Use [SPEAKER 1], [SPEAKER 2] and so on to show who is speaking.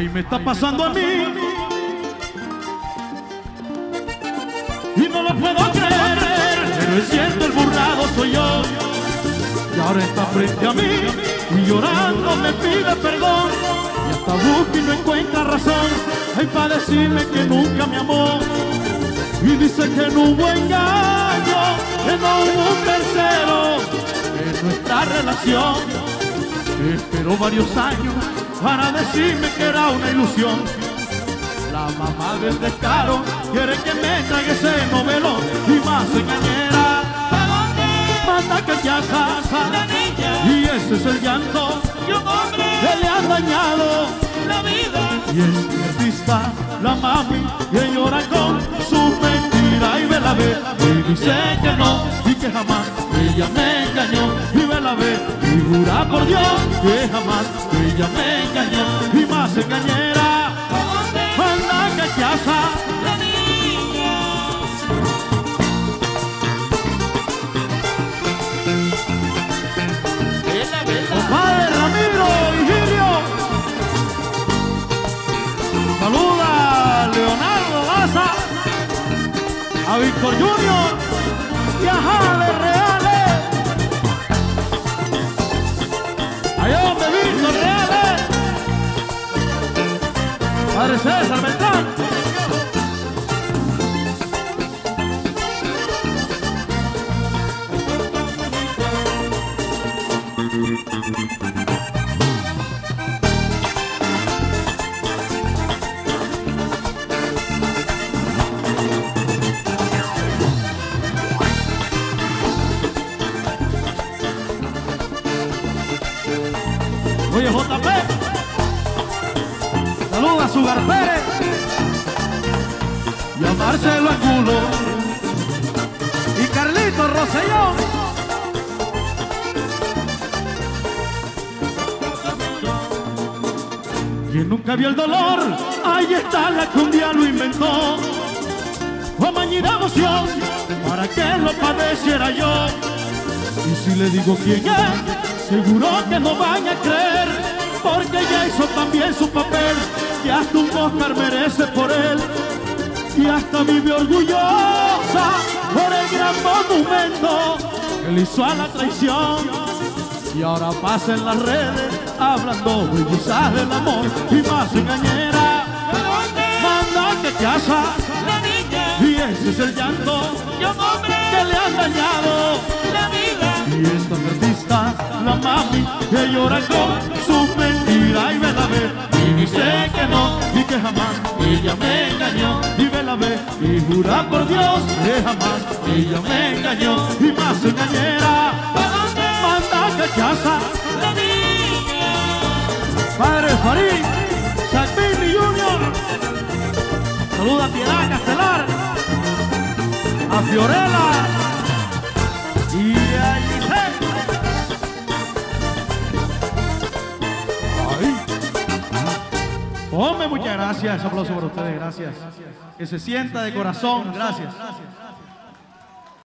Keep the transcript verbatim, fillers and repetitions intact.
[SPEAKER 1] Ay, me está pasando a mí y no lo puedo creer, pero es cierto, el burlado soy yo. Y ahora está frente a mí y llorando me pide perdón. Y hasta busca y no encuentra razón, ay, para decirme que nunca me amó. Y dice que no hubo engaño, que no hubo un tercero en nuestra relación. Esperó varios años para decirme que era una ilusión. La mamá del descaro quiere que me trague ese novelón y más engañera. Manda que ya casa la niña y ese es el llanto de un hombre que le han dañado la vida. Y es que artista, la mami, que llora con su mentira y ve la ve. Y dice que no y que jamás ella me engañó y ve la ve. Y jura por Dios que jamás ella me engañó y más engañera. Manda que ya casa la niña. Compadre Ramiro Virgilio, saluda a Leonardo Daza, a Víctor Junior y a Jale Reales. Allá donde Víctor Reales, Padre César Beltrán. Oye, J P, saluda a Sugar Pérez y a Marcelo Angulo y Carlito Rossellón. Quien nunca vio el dolor, ahí está la que un día lo inventó. Fue mañana de emoción para que lo padeciera yo. Y si le digo quién es, seguro que no van a creer, porque ella hizo también su papel y hasta un Oscar merece por él. Y hasta vive orgullosa por el gran monumento que le hizo a la traición. Y ahora pasa en las redes hablando bellezas del amor y más engañera. Manda que te asa la niña y ese es el llanto de un hombre que le han dañado la vida. Y esta artista, la mami, que llora con su mentira y ve la ve. Y dice que no y que jamás ella me engañó y ve la ve. Y jura por Dios que jamás ella me engañó y más engañera. Manda que te asa la niña. Padre Farid, Sacbini Junior, saluda a Piedad Castelar, a Fiorella y a Giselle. Ay. Hombre, muchas gracias. Aplauso para ustedes, gracias. Que se sienta de corazón, gracias.